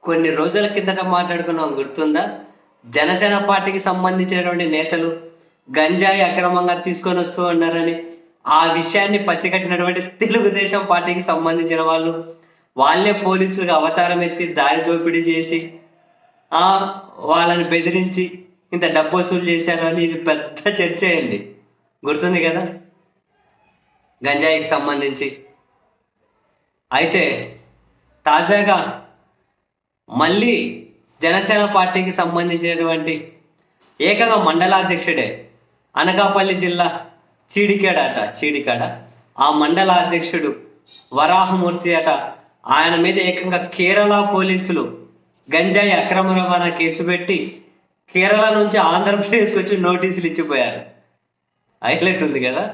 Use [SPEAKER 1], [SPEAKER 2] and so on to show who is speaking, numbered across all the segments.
[SPEAKER 1] కొన్ని రోజుల కిందట మాట్లాడుకున్నాం, గుర్తుందా? జనసేన పార్టీకి సంబంధించినటువంటి నేతలు గంజాయి అక్రమంగా తీసుకొని వస్తూ ఉన్నారని, ఆ విషయాన్ని పసిగట్టినటువంటి తెలుగుదేశం పార్టీకి సంబంధించిన వాళ్ళే పోలీసులుగా అవతారం ఎత్తి దారి దోపిడీ చేసి వాళ్ళని బెదిరించి ఇంత డబ్బు వసూలు చేశారు అని ఇది పెద్ద చర్చ అయింది. గుర్తుంది కదా గంజాయికి సంబంధించి. అయితే తాజాగా మళ్ళీ జనసేన పార్టీకి సంబంధించినటువంటి ఏకంగా మండలాధ్యక్షుడే, అనకాపల్లి జిల్లా చీడికాడ ఆ మండలాధ్యక్షుడు వరాహమూర్తి అట, ఆయన మీద ఏకంగా కేరళ పోలీసులు గంజాయి అక్రమ రవాణా కేసు పెట్టి కేరళ నుంచి ఆంధ్రప్రదేశ్కి వచ్చి నోటీసులు ఇచ్చిపోయారు. హైలైట్ ఉంది కదా.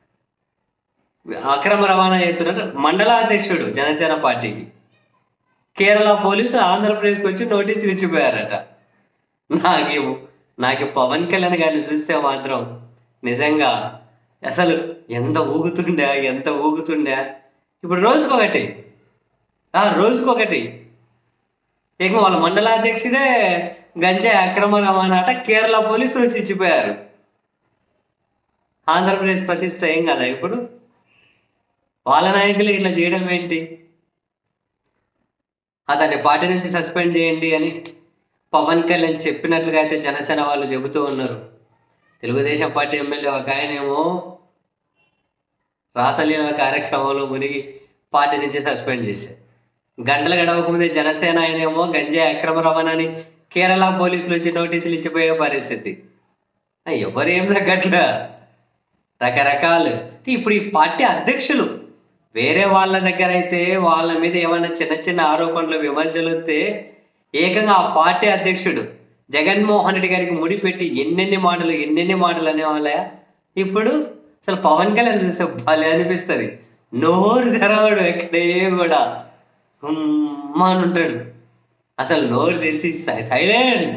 [SPEAKER 1] అక్రమ రవాణా చేస్తున్నారు మండలాధ్యక్షుడు జనసేన పార్టీకి, కేరళ పోలీసులు ఆంధ్రప్రదేశ్కి వచ్చి నోటీసులు ఇచ్చిపోయారట. నాకు పవన్ కళ్యాణ్ గారిని చూస్తే మాత్రం నిజంగా అసలు ఎంత ఊగుతుండే. ఇప్పుడు రోజుకొకటి ఇక వాళ్ళ మండలాధ్యక్షుడే గంజాయి అక్రమ రవాణా అట, కేరళ పోలీసులు వచ్చి ఇచ్చిపోయారు. ఆంధ్రప్రదేశ్ ప్రతిష్ట ఏం కదా ఇప్పుడు? వాళ్ళ నాయకులు ఇట్లా చేయడం ఏంటి? అతన్ని పార్టీ నుంచి సస్పెండ్ చేయండి అని పవన్ కళ్యాణ్ చెప్పినట్లుగా అయితే జనసేన వాళ్ళు చెబుతూ ఉన్నారు. తెలుగుదేశం పార్టీ ఎమ్మెల్యే ఒక ఆయనేమో రాసలీల కార్యక్రమంలో మునిగి పార్టీ నుంచి సస్పెండ్ చేశారు. గంటలు గడవకముందే జనసేన ఆయనేమో గంజాయి అక్రమ రవాణాని కేరళ పోలీసులు వచ్చి నోటీసులు ఇచ్చిపోయే పరిస్థితి. ఎవరేం తగ్గట్లా రకరకాలు. ఇప్పుడు ఈ పార్టీ అధ్యక్షులు వేరే వాళ్ళ దగ్గర అయితే వాళ్ళ మీద ఏమైనా చిన్న ఆరోపణలు విమర్శలు వస్తే ఏకంగా ఆ పార్టీ అధ్యక్షుడు జగన్మోహన్ రెడ్డి గారికి ముడిపెట్టి ఎన్నెన్ని మాటలు అనేవాళ్ళ. ఇప్పుడు అసలు పవన్ కళ్యాణ్ చూస్తే భలే అనిపిస్తుంది. నోరు తెరవడు, ఎక్కడే కూడా అని ఉంటాడు. అసలు నోరు తెలిసి సైలెంట్,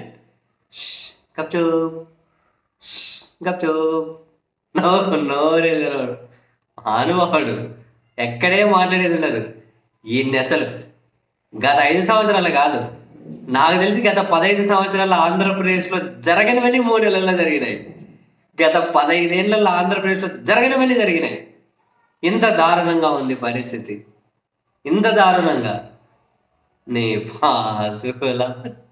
[SPEAKER 1] గప్చూప్ నోరే తెరవడు. అనుభవాడు ఎక్కడే మాట్లాడేది ఉండదు. ఈయన్ని అసలు గత 5 సంవత్సరాలు కాదు, నాకు తెలిసి గత 15 సంవత్సరాల ఆంధ్రప్రదేశ్లో జరగనివన్నీ 3 నెలల్లో జరిగినాయి. గత 15 ఏళ్లలో ఆంధ్రప్రదేశ్లో జరగనివన్నీ జరిగినాయి. ఇంత దారుణంగా ఉంది పరిస్థితి, ఇంత దారుణంగా నీ పాసుల